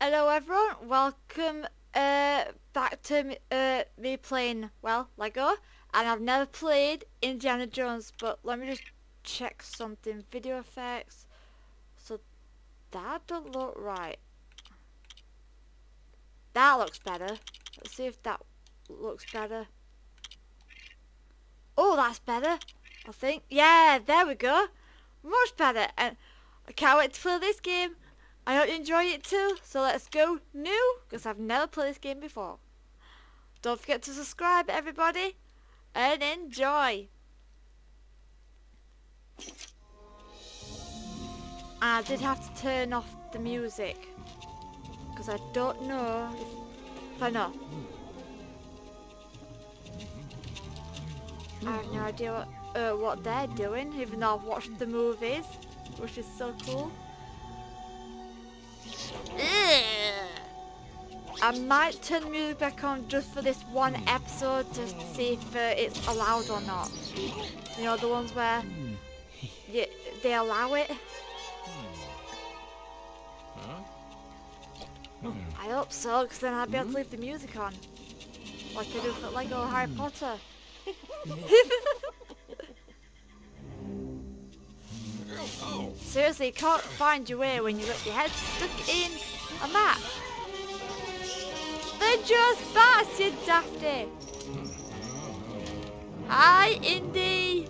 Hello everyone, welcome back to me playing, well, Lego. And I've never played Indiana Jones, but let me just check something. Video effects. So that don't look right. That looks better. Let's see if that looks better. Oh, that's better, I think. Yeah, there we go. Much better. And I can't wait to play this game. I hope you enjoy it too. So let's go new, because I've never played this game before. Don't forget to subscribe, everybody, and enjoy. I did have to turn off the music, because I don't know if I know. I have no idea what they're doing, even though I've watched the movies, which is so cool. I might turn the music back on just for this one episode to see if it's allowed or not. You know, the ones where they allow it. I hope so, because then I'll be able to leave the music on. Like I do for Lego Harry Potter. Seriously, you can't find your way when you got your head stuck in a map. They're just bats, you dafty. Hi, Indy.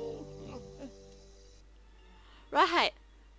Right.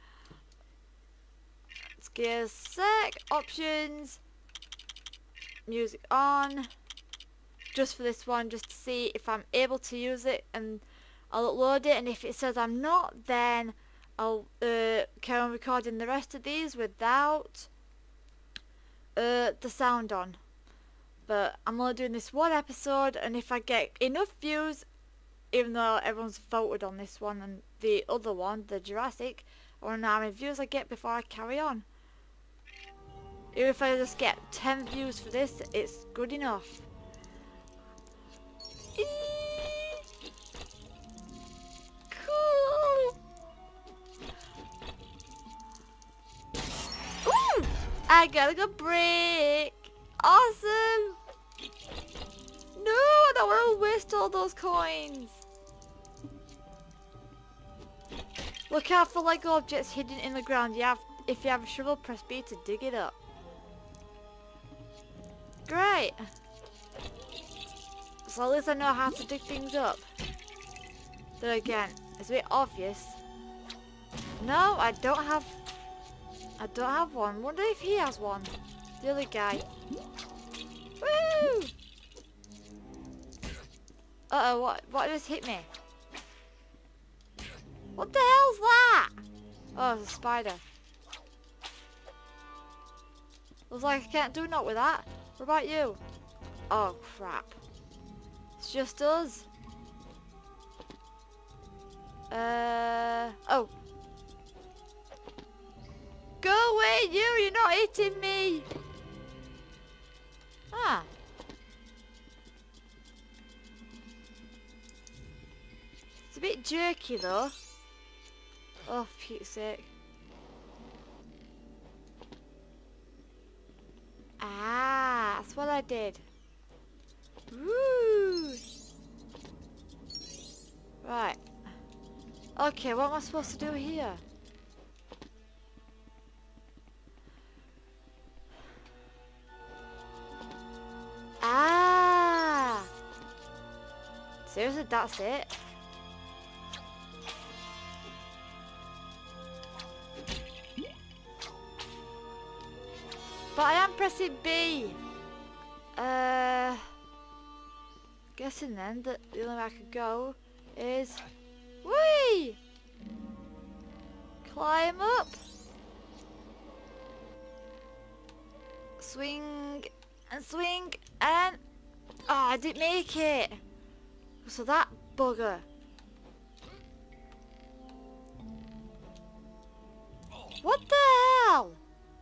Let's get a sec. Options. Music on. Just for this one, just to see if I'm able to use it, and I'll upload it. And if it says I'm not, then I'll carry on recording the rest of these without the sound on. But I'm only doing this one episode, and if I get enough views, even though everyone's voted on this one and the other one, the Jurassic, I want to know how many views I get before I carry on. Even if I just get 10 views for this, it's good enough. Cool. Ooh, I got a good break. Awesome. No, I don't want to waste all those coins. Look out for Lego objects hidden in the ground. If you have a shovel, press B to dig it up. Great. So at least I know how to dig things up. Then again, it's a bit obvious. No, I don't have one. Wonder if he has one. The other guy. Woo! Uh-oh, what just hit me? What the hell's that? Oh, it's a spider. Looks like I can't do naught with that. What about you? Oh, crap. It's just us. Oh. Go away, you're not eating me. Ah. It's a bit jerky though. Oh, for Pete's sake. Ah, that's what I did. Woo! Right. Okay, what am I supposed to do here? Ah! Seriously, that's it? But I am pressing B. Guessing then that the only way I could go is... Whee! Climb up. Swing and swing and... Oh, I didn't make it. So that bugger. What the hell?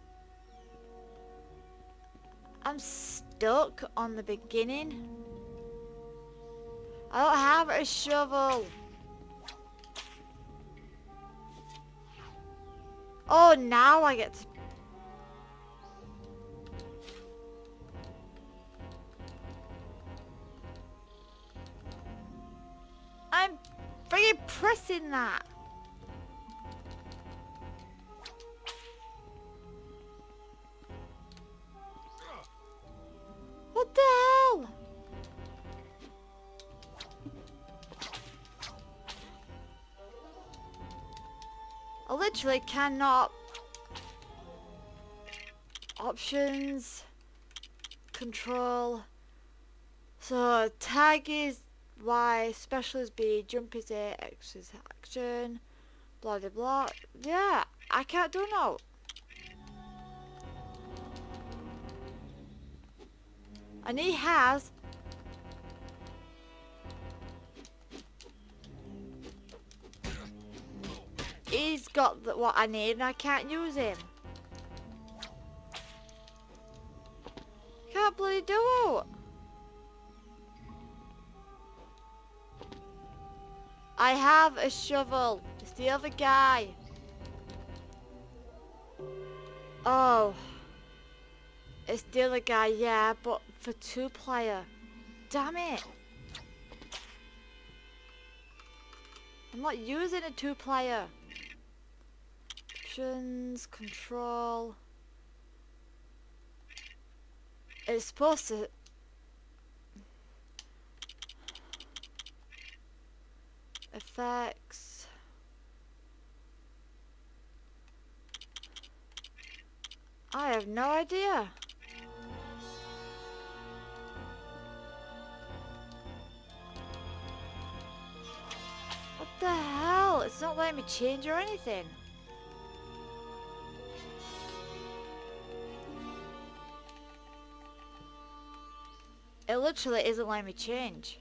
I'm stuck on the beginning. I don't have a shovel. Oh, now I get to... I'm freaking pressing that. What the hell? I literally cannot. Options. Control. So tag is Y, special is B, jump is A, X is action. Blah blah blah. Yeah, I can't do no. And he has. He's got what I need and I can't use him. Can't bloody do it. I have a shovel. It's the other guy. Oh. It's the other guy, yeah, but for 2-player. Damn it. I'm not using a 2-player. Options, control. It's supposed to... Effects. I have no idea. What the hell? It's not letting me change or anything. It literally isn't letting me change.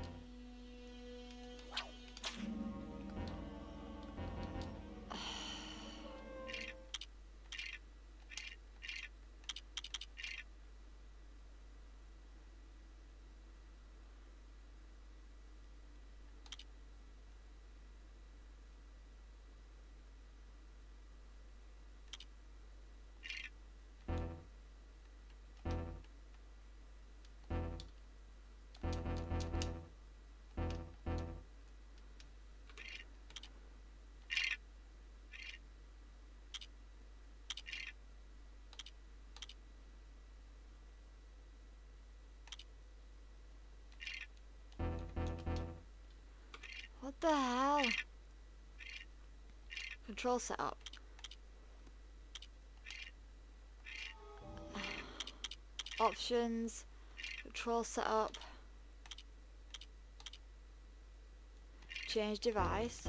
What the hell? Control setup. Options. Control setup. Change device.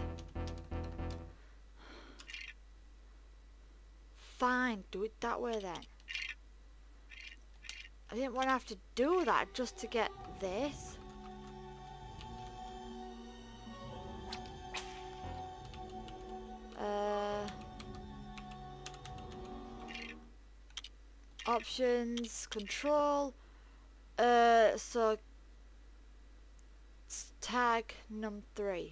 Fine, do it that way then. I didn't want to have to do that just to get this. Options, control, so tag num3.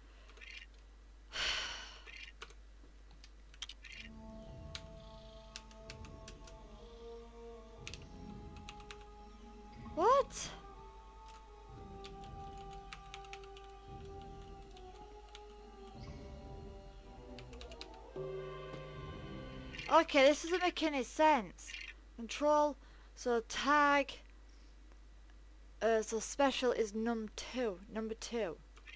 What? Okay, this doesn't make any sense. Control, so tag, so special is num2, number 2.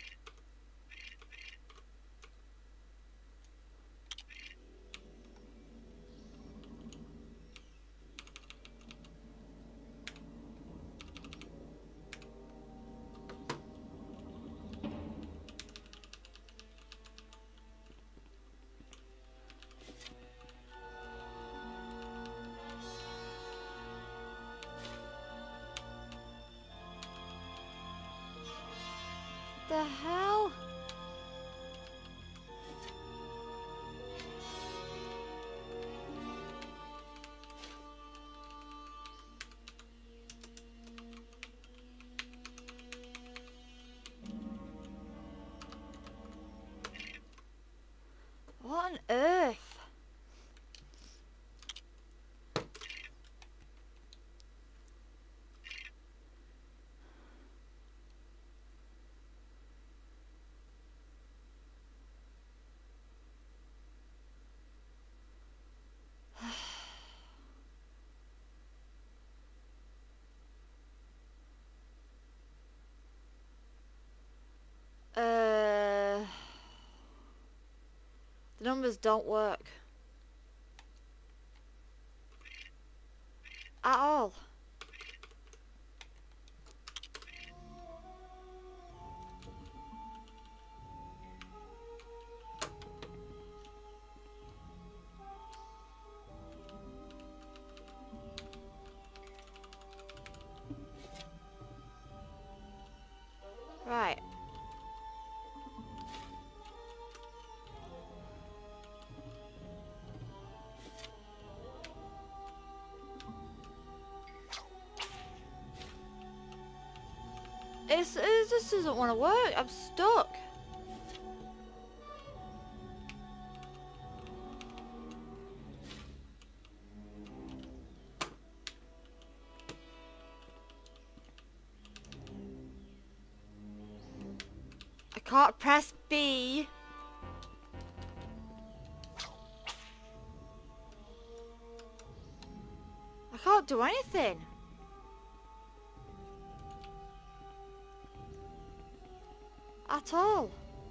The hell? What on earth? numbers don't work. At all. Right. It just doesn't want to work. I'm stuck. I can't press B. I can't do anything. At all.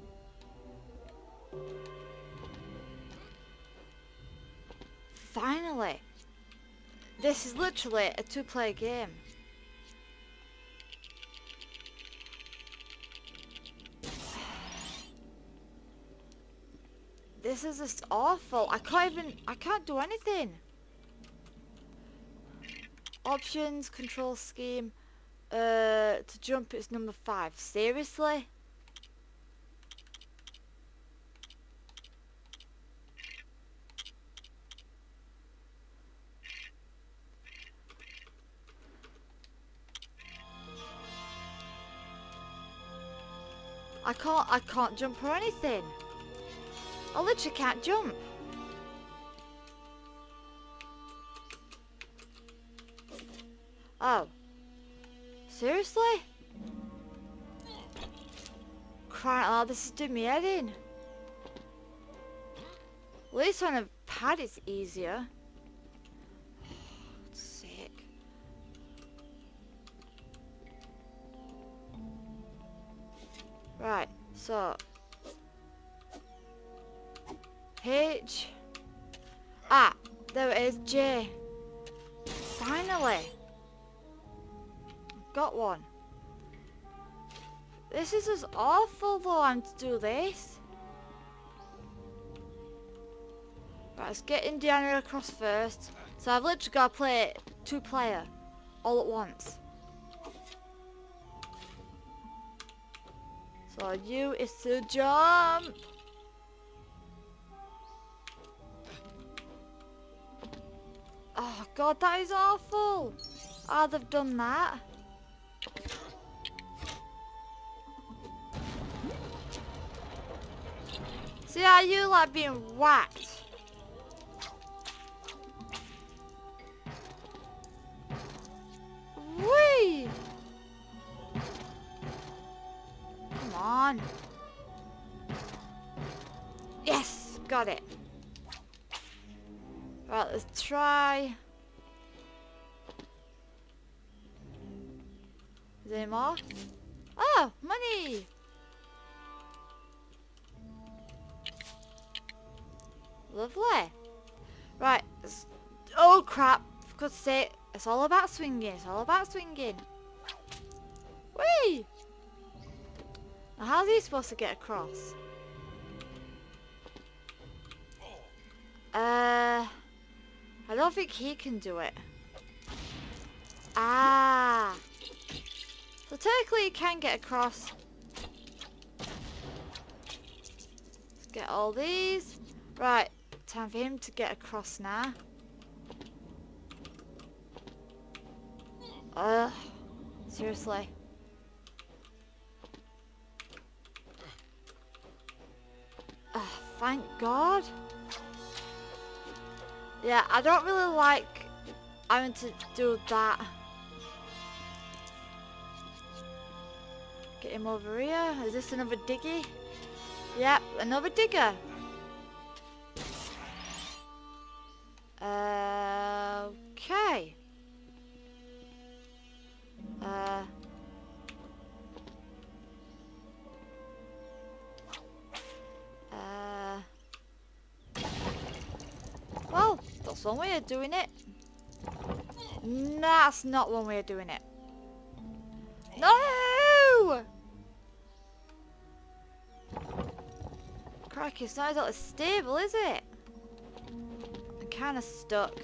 Finally. This is literally a two-player game. This is just awful. I can't do anything. Options, control scheme. To jump it's number 5. Seriously? I can't jump or anything. I literally can't jump. Oh. Seriously? Crying out loud, this is doing me head in. At least on a pad it's easier. Sick. Right, so H. Ah, there it is, J. Finally. Got one. This is just awful though, I'm to do this. Right, let's get Indiana across first. So I've literally got to play 2-player all at once. So U is to jump. Oh god, that is awful. Oh, they've done that. See how you like being whacked? Whee! Come on. Yes, got it. Right, let's try. Is there any more? Oh, money! Lovely. Right. Oh crap. For God's sake. It's all about swinging. It's all about swinging. Whee! Now how's he supposed to get across? I don't think he can do it. Ah. So technically he can get across. Let's get all these. Right. Time for him to get across now. Ugh. Seriously. Thank God. Yeah, I don't really like having to do that. Get him over here. Is this another diggy? Yep, another digger. Okay. That's one way of doing it. That's not one way of doing it. No! Crikey, it's not exactly stable, is it? I'm kind of stuck.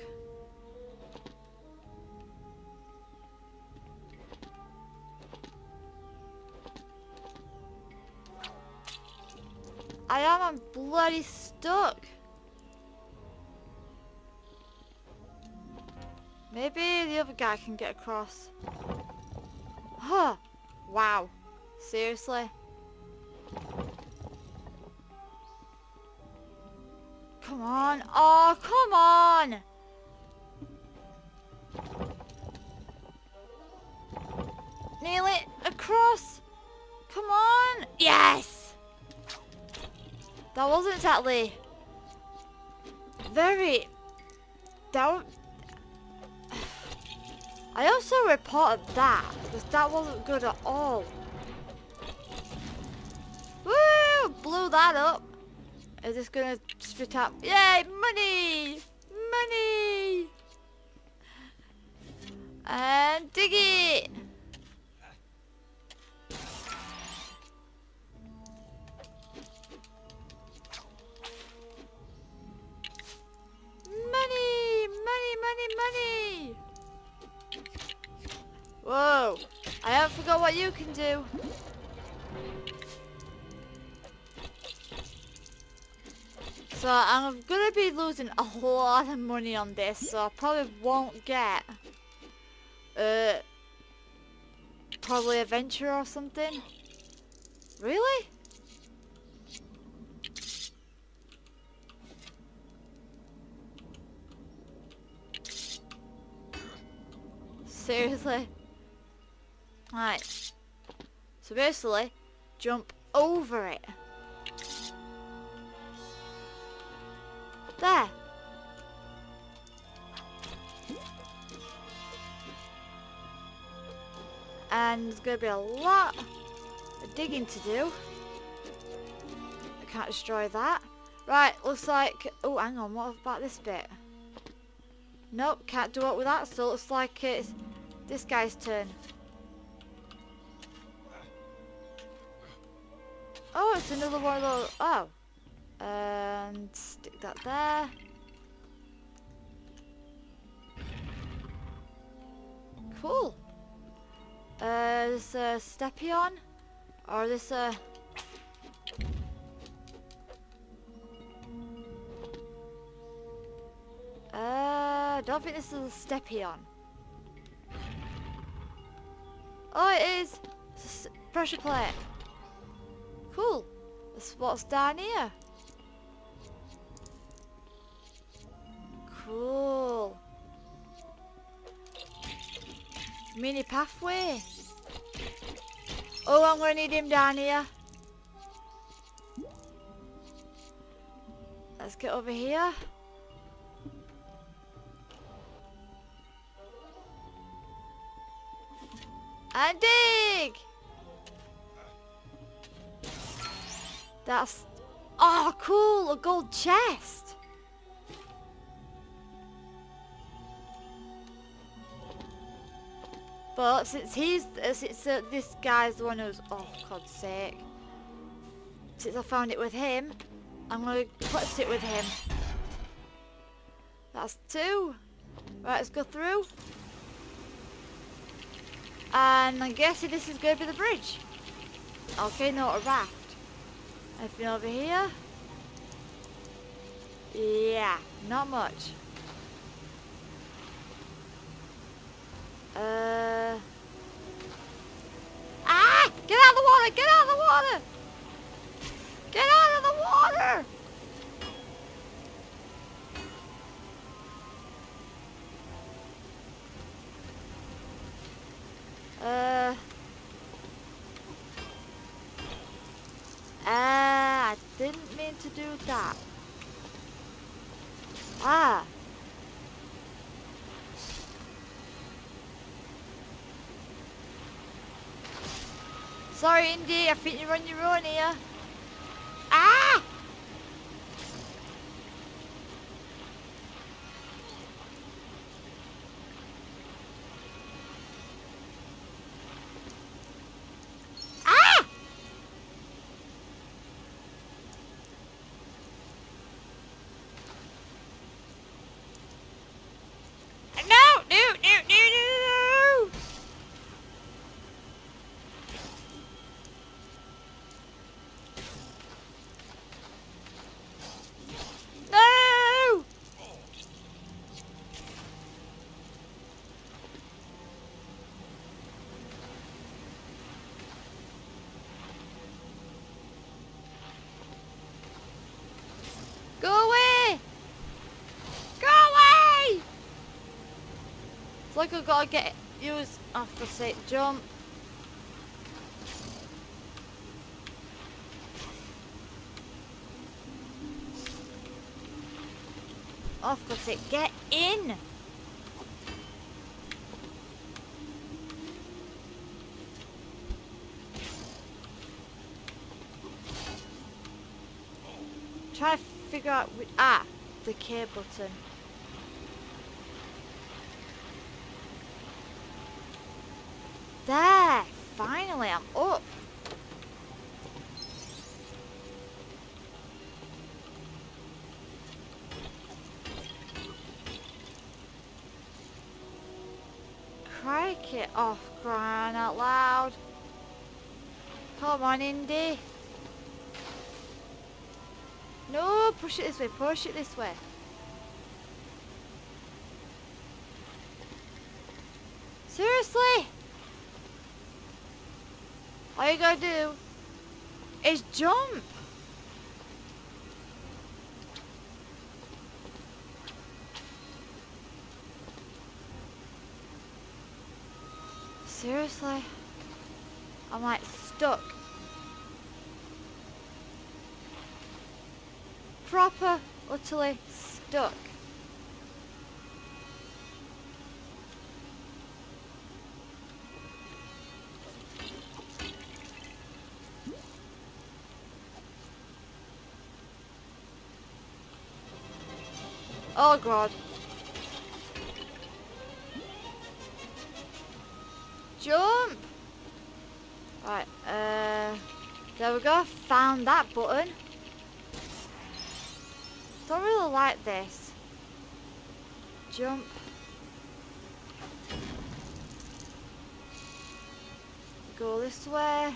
I'm bloody stuck. Maybe the other guy can get across. Huh. Wow. Seriously? Come on. Oh, come on. Nearly across. Come on. Yes. That wasn't exactly very... I also reported that, because that wasn't good at all. Woo! Blew that up. Is this gonna spit out? Yay! Money! Money! And dig it! Money! Money, money, money! Whoa! I haven't forgot what you can do. So I'm gonna be losing a lot of money on this, so I probably won't get probably a venture or something. Really? Seriously? Right. So basically, jump over it. There. And there's going to be a lot of digging to do. I can't destroy that. Right, looks like... Oh, hang on, what about this bit? Nope, can't do it with that, so it looks like it's this guy's turn. Oh, it's another one of those... Oh. And stick that there. Cool. This Stepion, or this I don't think this is a Stepion. Oh, it is. It's a pressure plate. Cool. That's what's down here. Cool. Mini pathway. Oh, I'm gonna need him down here. Let's get over here. And dig! That's... Oh, cool! A gold chest! But since this guy's the one who's... Oh, God's sake. Since I found it with him, I'm going to put it with him. That's 2. Right, let's go through. And I'm guessing this is going to be the bridge. Okay, no, a raft. Anything over here? Yeah, not much. Ah! Get out of the water! Get out of the water! Get out of the water! I didn't mean to do that. Ah. Sorry, Indy, I think you're on your own here. Ah! like I've got to get use after say jump. Oh, for God's sake, get in! Try to figure out which the K button. There! Finally, I'm up! Crikey, off crying out loud. Come on, Indy. No, push it this way, push it this way. Seriously? All you gotta do is jump. Seriously? I'm like stuck. Proper, utterly stuck. Oh God. Jump! Right, there we go, found that button. Don't really like this. Jump. Go this way.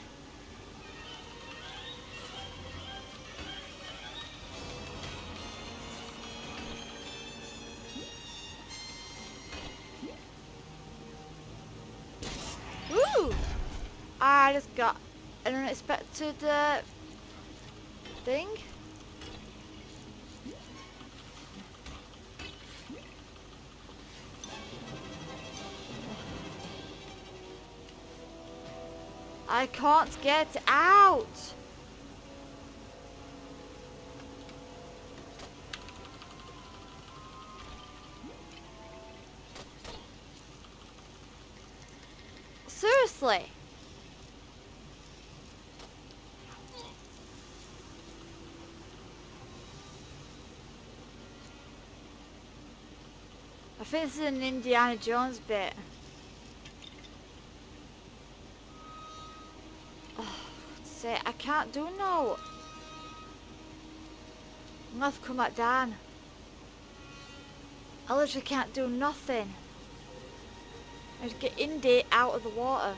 Woo! I just got an unexpected thing. I can't get out. Seriously. I think this is an Indiana Jones bit. Say, I can't do no. I'm gonna have to come back down. I literally can't do nothing. I have to get Indy out of the water.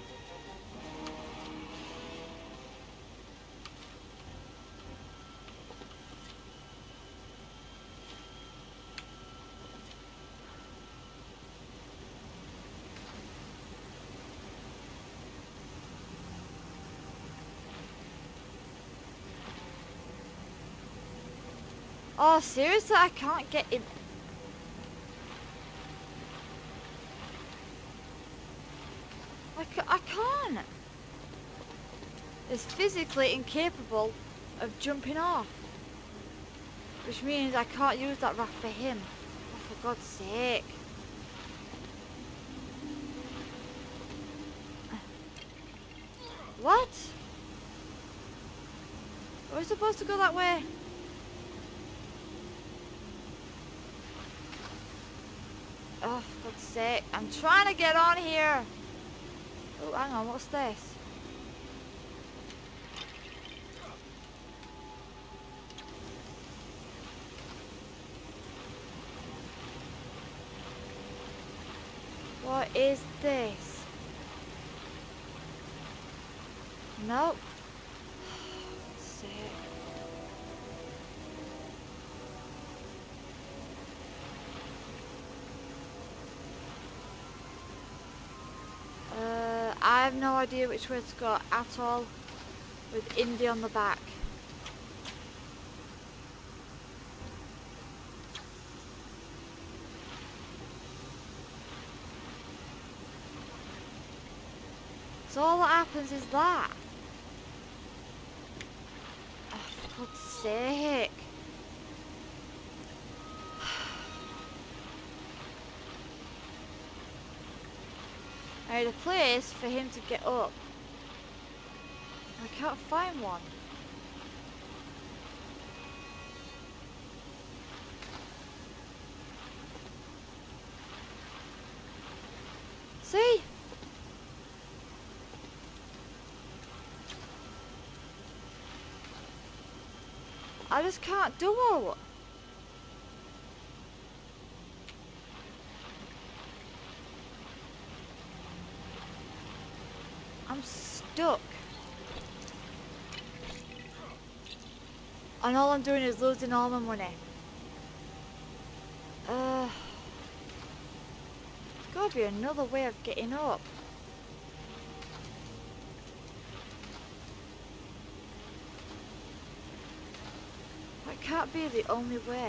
Oh, seriously? I can't get in. I can't. It's physically incapable of jumping off. Which means I can't use that raft for him. Oh, for God's sake. What? Are we supposed to go that way? Oh, for God's sake. I'm trying to get on here. Oh, hang on. What's this? What is this? Nope. Sick. I have no idea which way to go at all with Indy on the back. So all that happens is that. Oh, for God's sake. I need a place for him to get up. I can't find one. See? I just can't do it. I'm stuck. And all I'm doing is losing all my money. There's gotta be another way of getting up. That can't be the only way.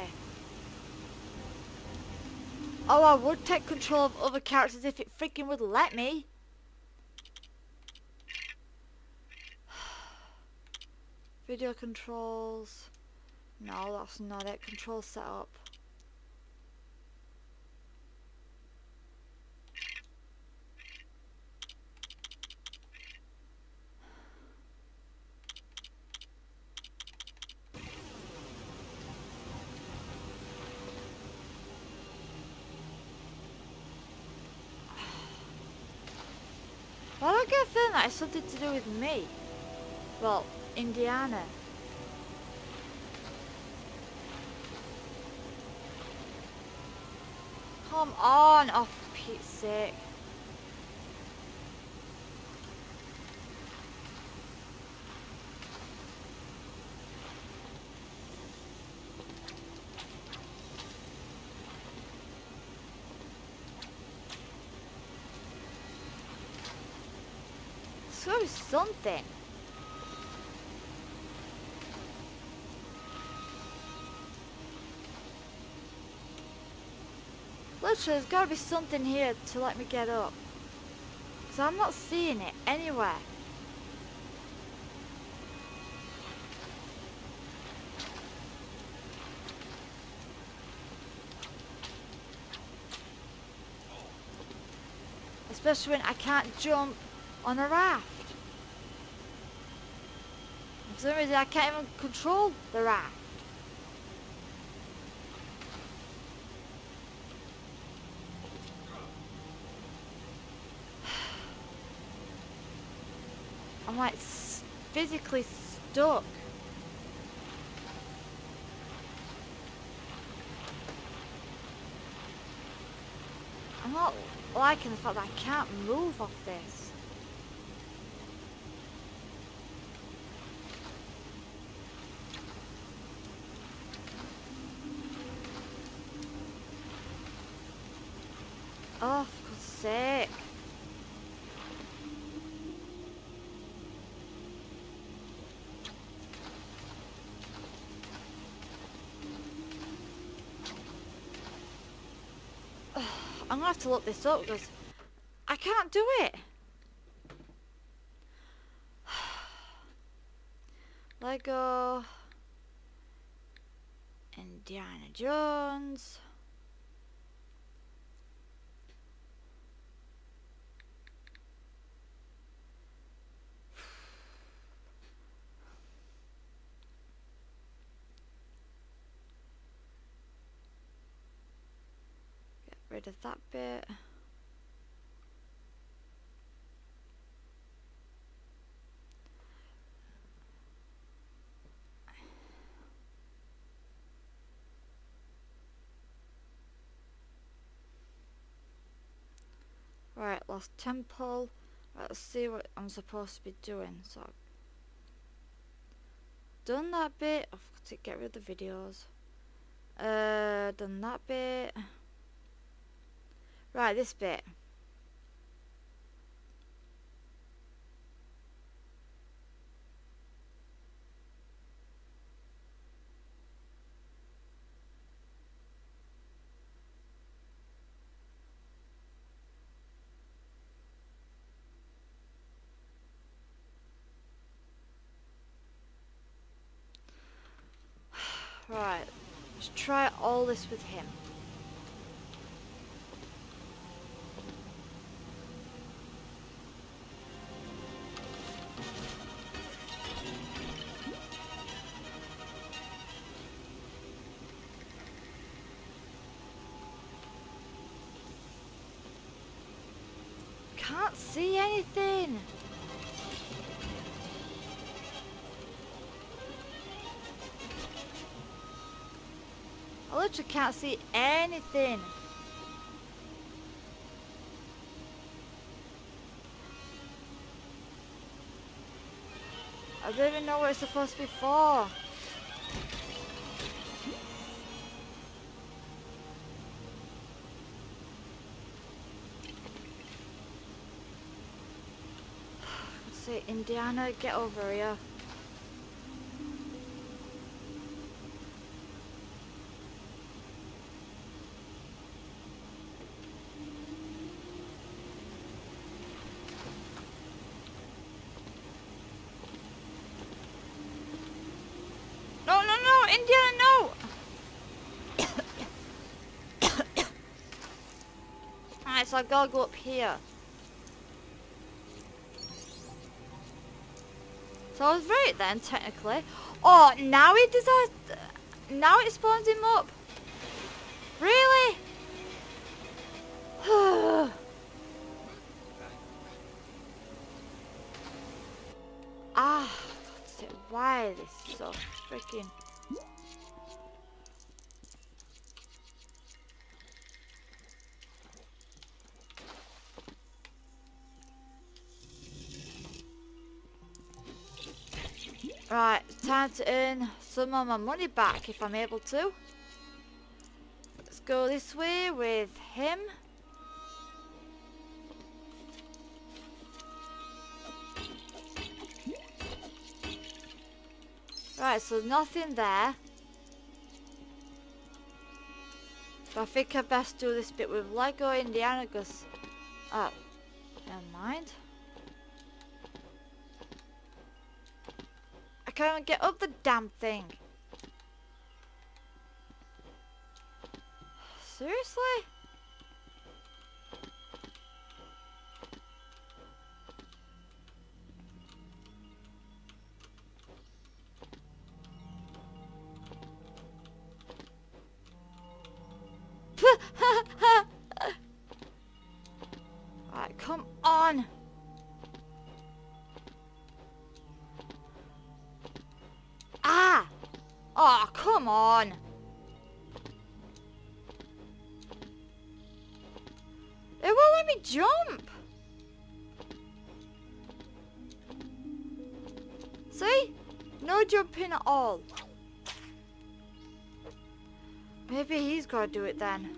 Oh, I would take control of other characters if it freaking would let me. Video controls. No, that's not it. Control setup. Why do I get a feeling that it's something to do with me? Well, Indiana. Come on, oh for Pete's sake. There's gotta be something. Literally, there's gotta be something here to let me get up. Because I'm not seeing it anywhere. Especially when I can't jump on a raft. For some reason I can't even control the raft. I'm like physically stuck. I'm not liking the fact that I can't move off this. Oh, for God's sake. I'm gonna have to look this up because I can't do it. Lego Indiana Jones. Get rid of that bit. Right, Lost Temple. Right, let's see what I'm supposed to be doing. So, I've done that bit. I've got to get rid of the videos. Done that bit. Right, this bit. to try all this with him. Can't see anything. I literally can't see anything. I don't even know what it's supposed to be for. Let's see, Indiana, get over here. No, no, no, Indiana, no! Alright, so I gotta go up here. So I was right then, technically. Oh, now he decides... Now it spawns him up. Really? Ah, God's sake, why is this so freaking... Right, time to earn some of my money back if I'm able to. Let's go this way with him. Right, so nothing there. But I think I best do this bit with Lego Indiana because... Oh, never mind. I can't get up the damn thing. Seriously? Alright, come on. Ah! Oh, come on. It won't let me jump. See? No jumping at all. Maybe he's got to do it then.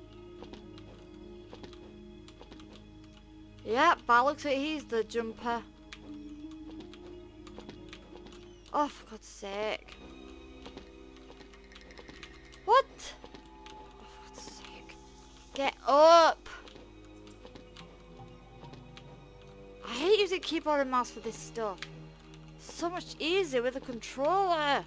Yep, that looks like he's the jumper. Oh, for God's sake. What? Oh, for God's sake. Get up. I hate using keyboard and mouse for this stuff. So much easier with a controller.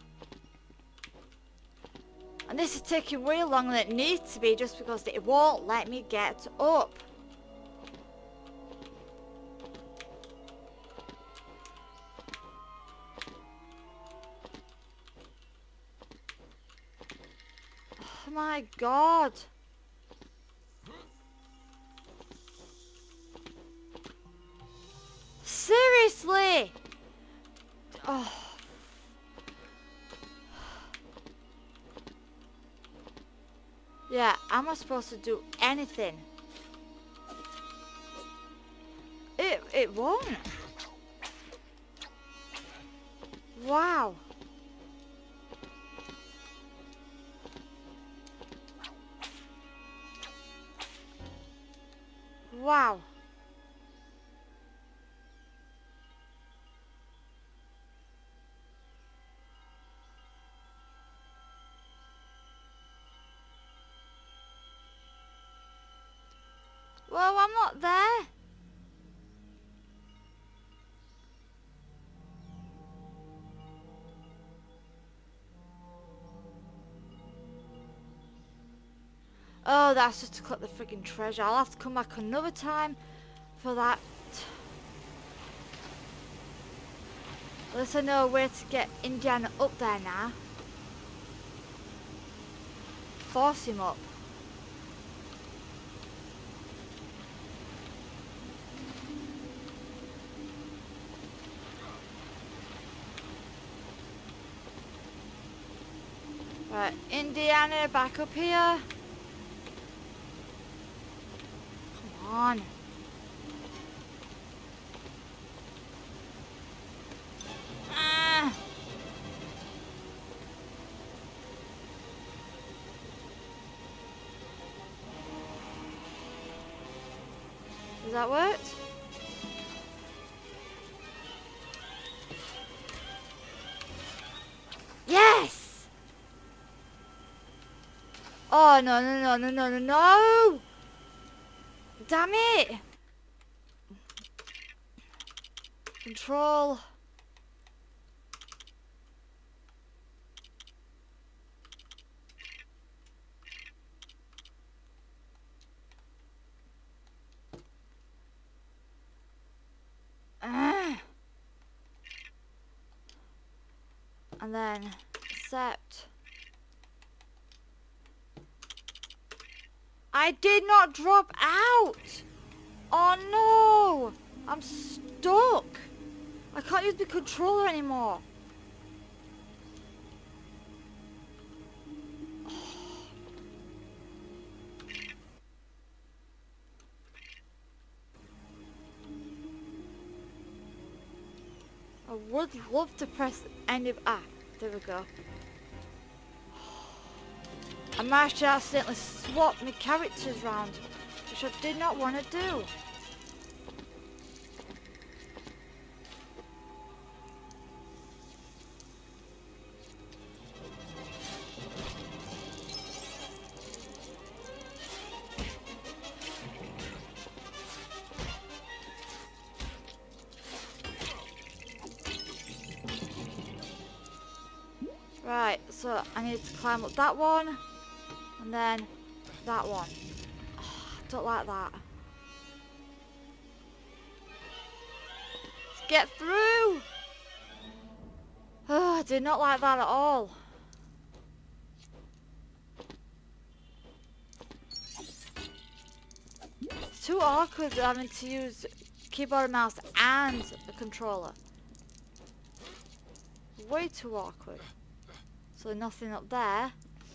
And this is taking way longer than it needs to be just because it won't let me get up. Oh my God. Seriously? Oh. Yeah, am I supposed to do anything? It won't. Wow. Wow. Well, I'm not there. Oh, that's just to collect the freaking treasure. I'll have to come back another time for that. At least I know where to get Indiana up there now. Force him up. Right, Indiana, back up here. Come on. Ah. Does that work? Yes! Oh, no, no, no, no, no, no, no! Damn it! Control. And then accept. I did not drop out! Oh no! I'm stuck! I can't use the controller anymore. I would love to press any of... Ah, there we go. I managed to accidentally swap my characters round, which I did not want to do. Right, so I need to climb up that one, and then that one. Oh, I don't like that. Let's get through! Oh, I did not like that at all. It's too awkward having to use keyboard and mouse and the controller. Way too awkward. So nothing up there.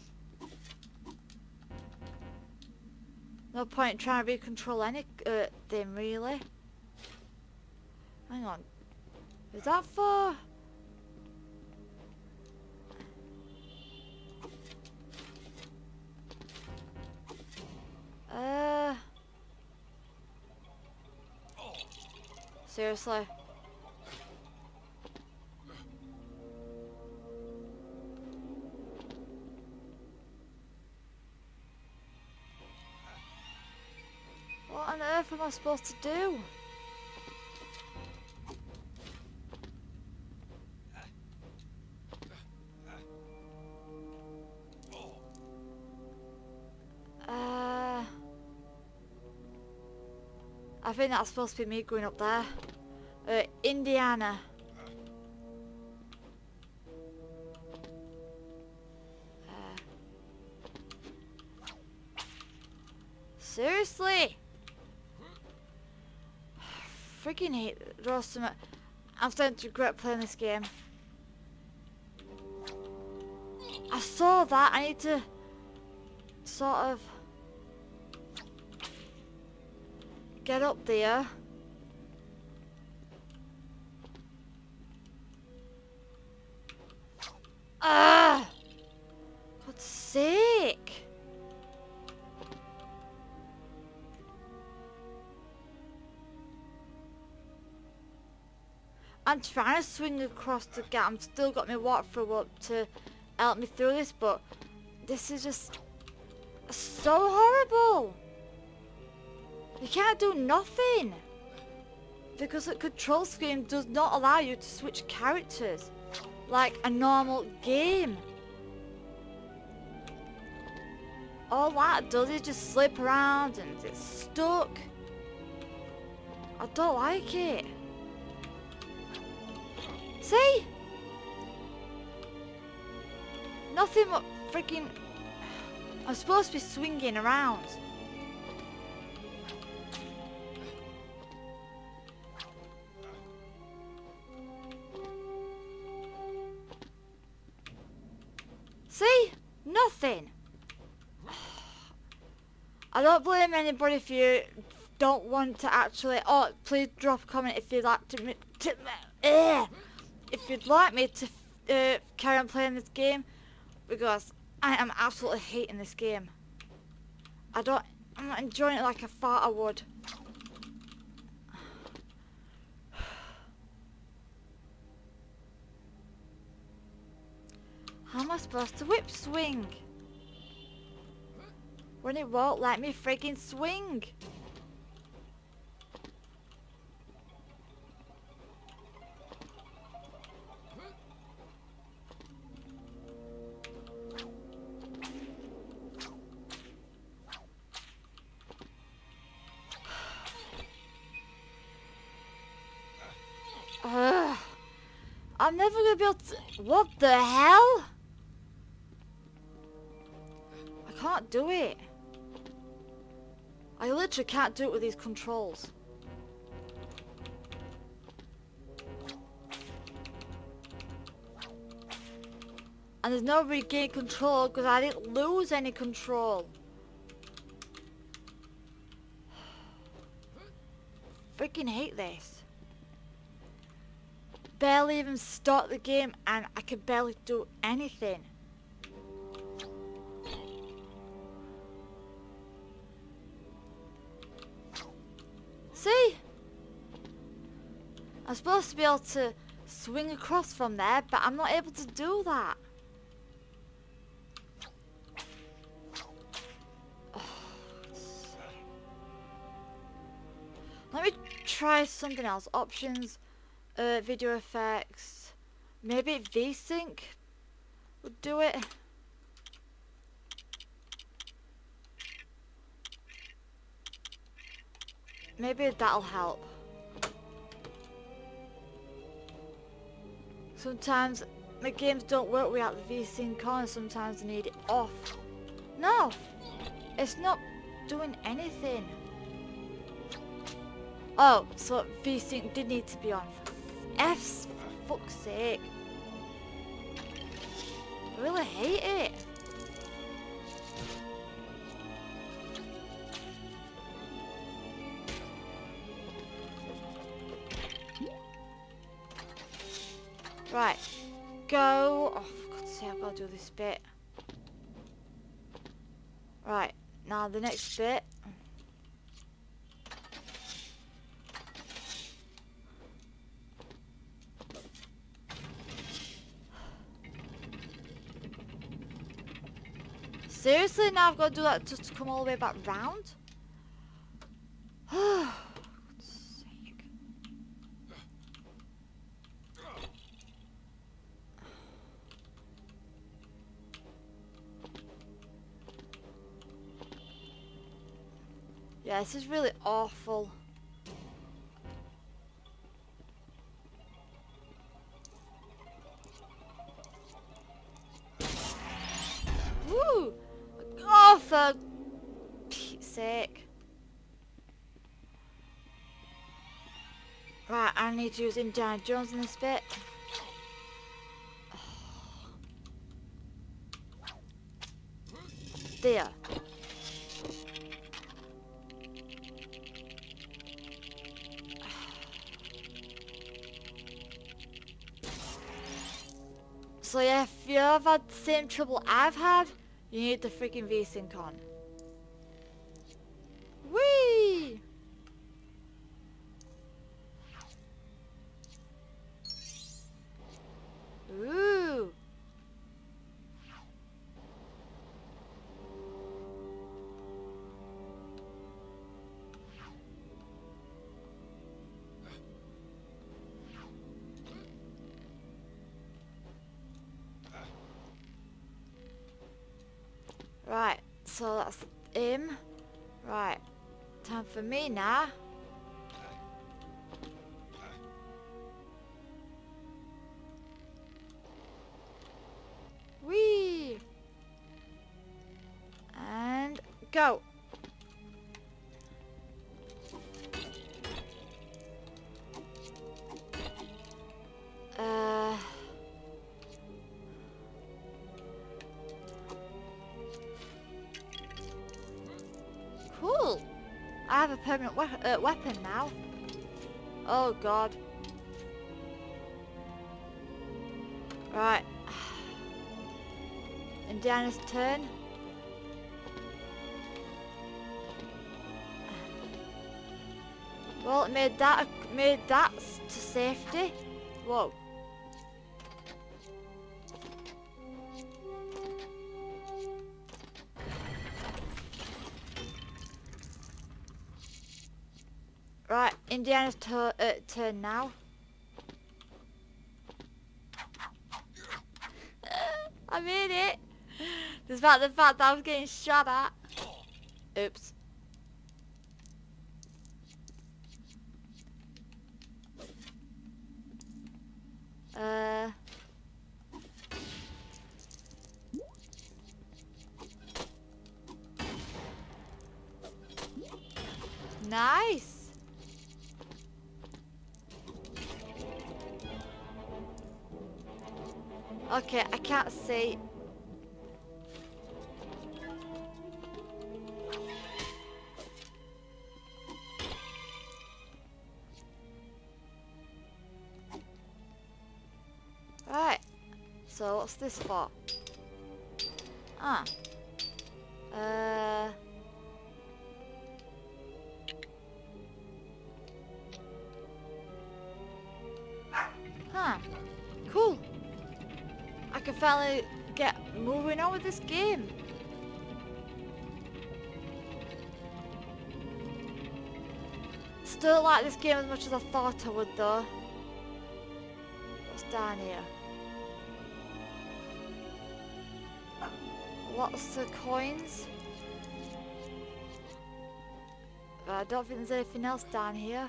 No point trying to recontrol anything really. Hang on. Is that for... Seriously? What on earth am I supposed to do? I think that's supposed to be me going up there. Indiana. Seriously? Freaking hate Rossum. I'm starting to regret playing this game. I saw that. I need to sort of get up there. Ah! God's sake! I'm trying to swing across the gap. I'm still got my walkthrough up to help me through this, but this is just so horrible. You can't do nothing because the control scheme does not allow you to switch characters like a normal game. all that does is just slip around and it's stuck. I don't like it. See? Nothing but freaking... I'm supposed to be swinging around. See? Nothing. I don't blame anybody if you don't want to actually... Oh, please drop a comment if you'd like to... if you'd like me to carry on playing this game. Because I am absolutely hating this game. I'm not enjoying it like I thought I would. How am I supposed to whip swing? When it won't let me freaking swing. I'm never gonna be able to... What the hell? I can't do it. I literally can't do it with these controls. And there's no regain control because I didn't lose any control. Freaking hate this. Barely even start the game and I can barely do anything. See? I'm supposed to be able to swing across from there, but I'm not able to do that. Let me try something else. Options, video effects. Maybe VSync would do it. Maybe that'll help. Sometimes the games don't work without the VSync on, sometimes I need it off. No! It's not doing anything. Oh, so VSync did need to be on. F's for fuck's sake. I really hate it. Right, go. Oh, for God's sake, I've got to do this bit. Right, now the next bit. Seriously, now I've got to do that just to come all the way back round? Oh, for God's sake. Yeah, this is really awful. Woo! Oh, for Pete's sake. Right, I need to use Indiana Jones in this bit. There. So yeah, if you've had the same trouble I've had, you need the freaking VSync on. Whee! Ooh! Right, So that's him. Right. Time for me now. Whee! And go. Cool. I have a permanent weapon now. Oh god. Right. Indiana's turn. Well, it made that to safety. Whoa. Right, Indiana's turn now. I made it. Despite the fact that I was getting shot at. Oops. Nice. Okay, I can't see. Right. So what's this for? Ah. Huh. Cool. I can finally get moving on with this game. Still don't like this game as much as I thought I would though. What's down here? Lots of coins. But I don't think there's anything else down here.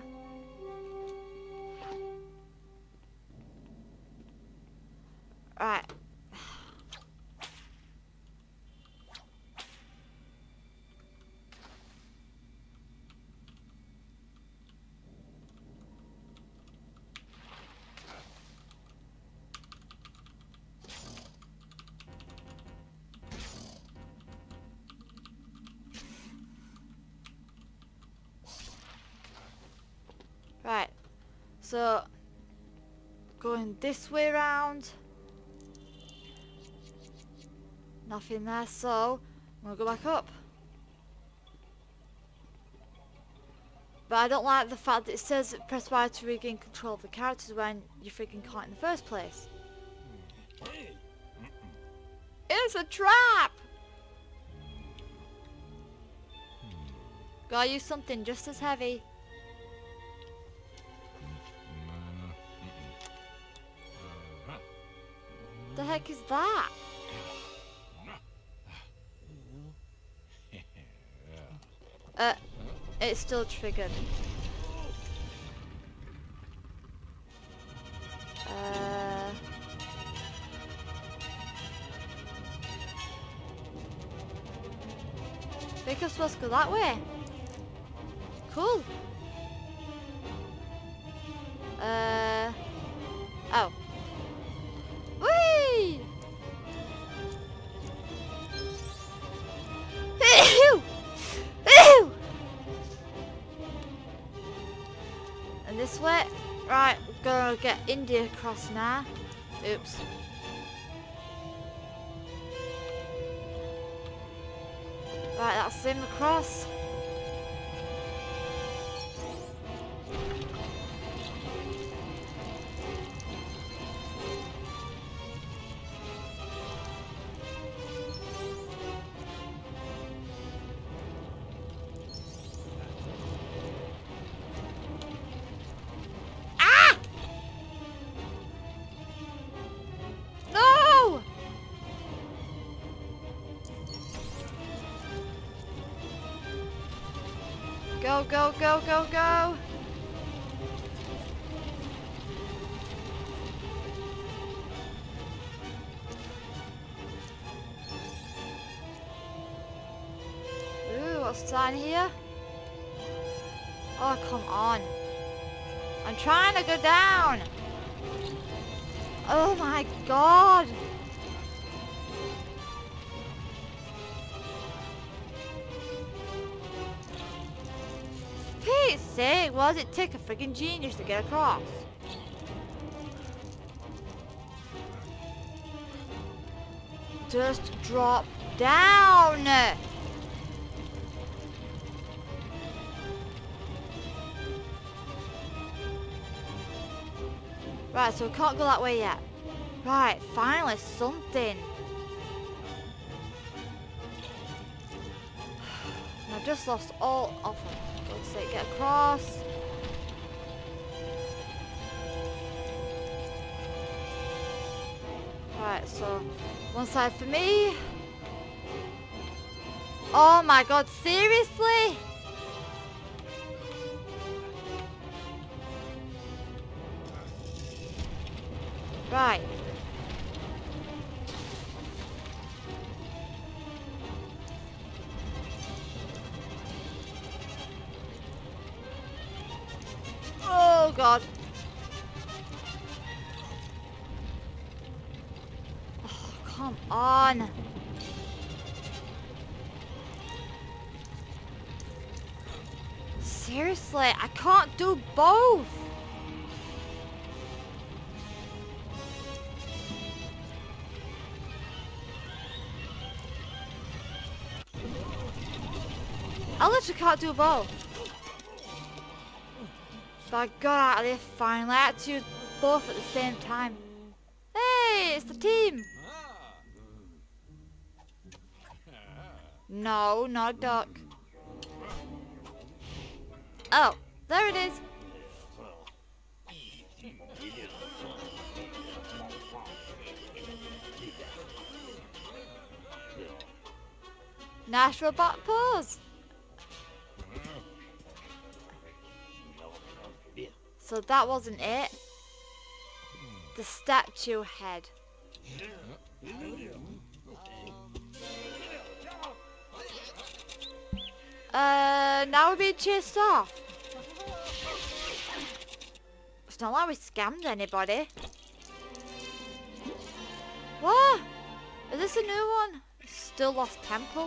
Right. Right. So going this way round. Nothing there, so I'm gonna go back up. But I don't like the fact that it says press Y to regain control of the characters when you freaking can't in the first place. It's a trap! Gotta use something just as heavy. The heck is that? It's still triggered. I think I'm supposed to go that way. Cool. Oh. Whee! Ew! Ew! And this way? Right, we're gonna get India across now. Oops. Right, that's him across. Go, go, go, go, go. Ooh, what's down here? Oh, come on. I'm trying to go down. Oh my god. Pete's sake, why does it take a freaking genius to get across? Just drop down. Right, so we can't go that way yet. Right, finally something. I've just lost all of them. God's sake, get across. Right, so one side for me. Oh my god, seriously? Right. Oh god. Oh, come on. Seriously, I can't do both. I literally can't do both. But I got out of there finally. I had to use both at the same time. Hey, it's the team. No, not a duck. Oh, there it is. Nice robot pose. So that wasn't it. The statue head. Now we're being chased off. It's not like we scammed anybody. What? Is this a new one? Still Lost Temple?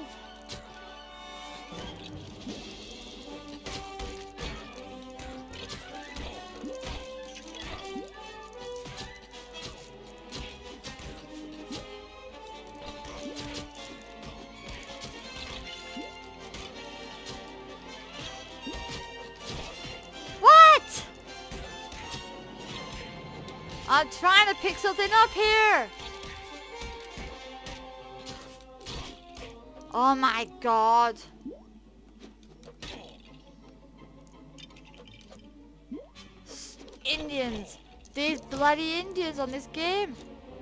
I'm trying to pick something up here. Oh my god. Indians. These bloody Indians on this game.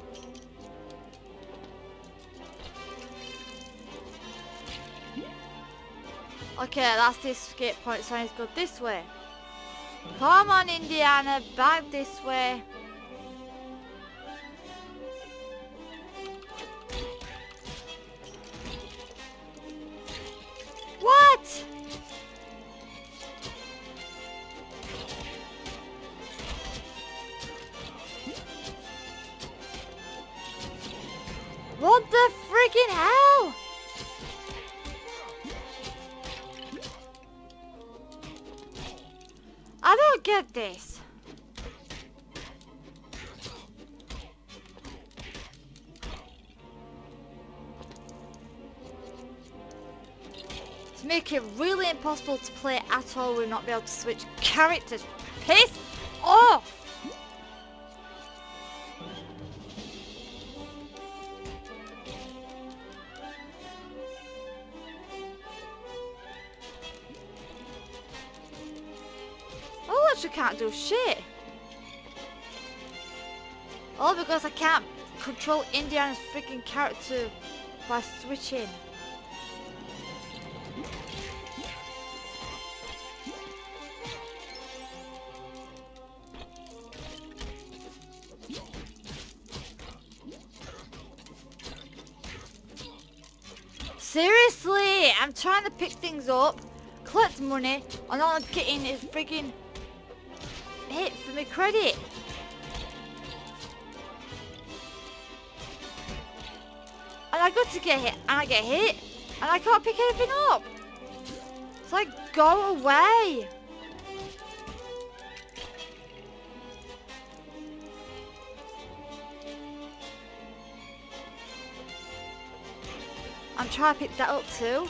Okay, that's the escape point, so I need to go this way. Come on, Indiana, back this way. What? What the freaking hell? I don't get this. To make it really impossible to play at all, we'll not be able to switch characters. Piss off! I literally can't do shit. All because I can't control Indiana's freaking character by switching. Seriously, I'm trying to pick things up, collect money, and all I'm getting is friggin' hit for my credit. And I got to get hit, and I get hit, and I can't pick anything up. It's like, go away. I'm trying to pick that up too.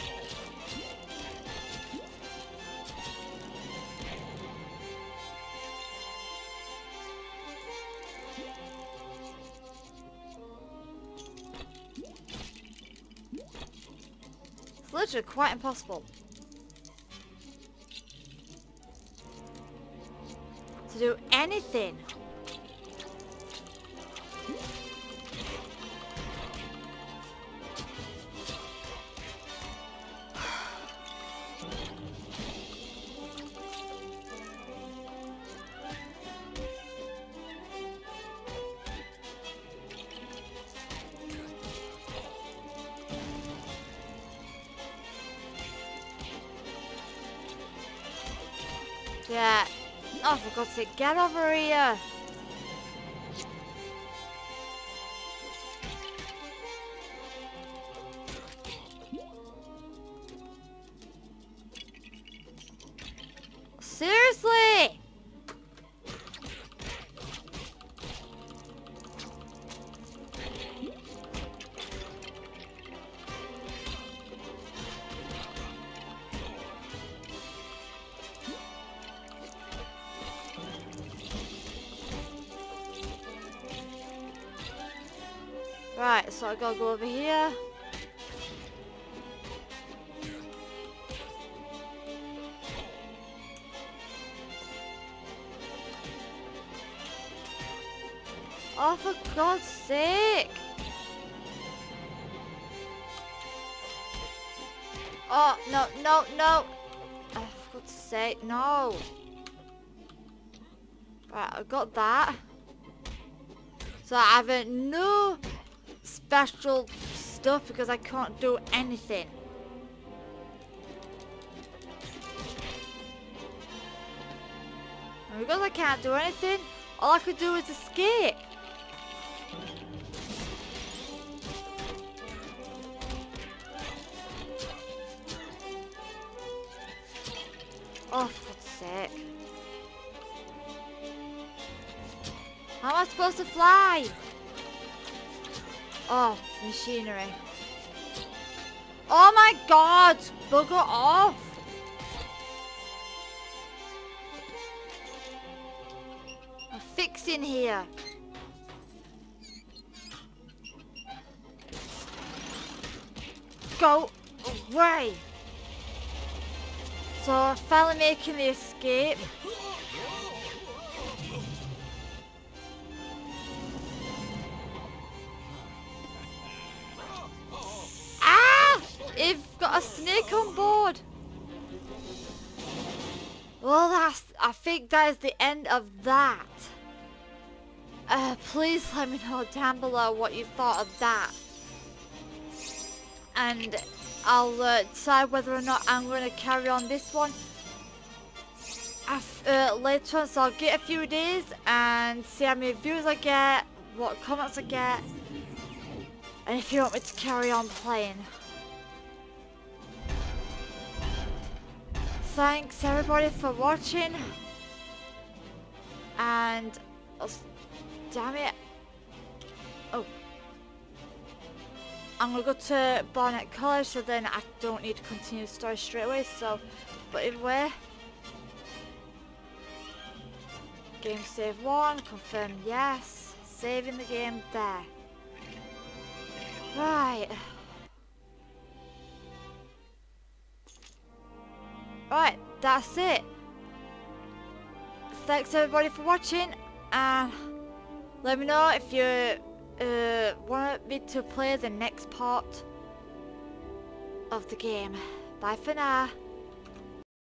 It's literally quite impossible to do anything. Yeah. Oh, for God's sake, get over here. Seriously? Right, so I gotta go over here. Oh, for God's sake! Oh, no, no, no! Oh, for God's sake, no! Right, I got that. So I have a new special stuff because I can't do anything. And because I can't do anything, all I could do is escape. Oh, for God's sake. How am I supposed to fly? Oh, machinery. Oh my God! Bugger off! I'm fixing here. Go away! So, finally making the escape. You've got a snake on board. Well, I think that is the end of that. Please let me know down below what you thought of that. And I'll decide whether or not I'm going to carry on this one later on. So I'll get a few days and see how many views I get, what comments I get, and if you want me to carry on playing. Thanks everybody for watching, and damn it, oh, I'm gonna go to Barnet College, so then I don't need to continue the story straight away. So, but anyway, game save 1, confirm yes, saving the game there. Right. Right, that's it. Thanks everybody for watching, and let me know if you want me to play the next part of the game. Bye for now.